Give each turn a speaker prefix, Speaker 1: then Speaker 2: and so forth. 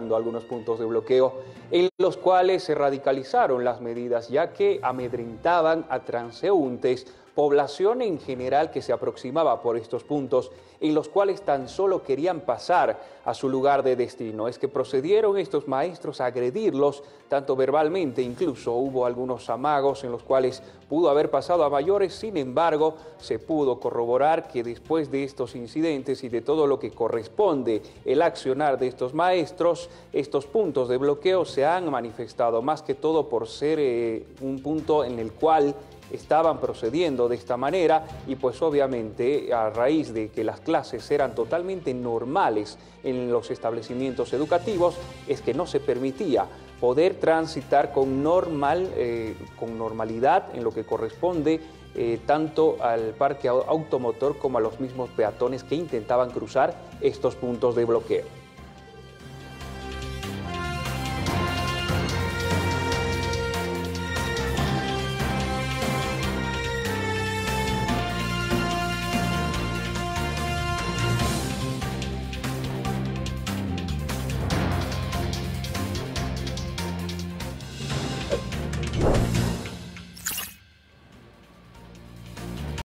Speaker 1: algunos puntos de bloqueo en los cuales se radicalizaron las medidas, ya que amedrentaban a transeúntes, población en general que se aproximaba por estos puntos, en los cuales tan solo querían pasar a su lugar de destino. Es que procedieron estos maestros a agredirlos, tanto verbalmente, incluso hubo algunos amagos en los cuales pudo haber pasado a mayores. Sin embargo, se pudo corroborar que después de estos incidentes y de todo lo que corresponde el accionar de estos maestros, estos puntos de bloqueo se han manifestado más que todo por ser un punto en el cual estaban procediendo de esta manera, y pues obviamente a raíz de que las clases eran totalmente normales en los establecimientos educativos, es que no se permitía poder transitar con normalidad en lo que corresponde tanto al parque automotor como a los mismos peatones que intentaban cruzar estos puntos de bloqueo.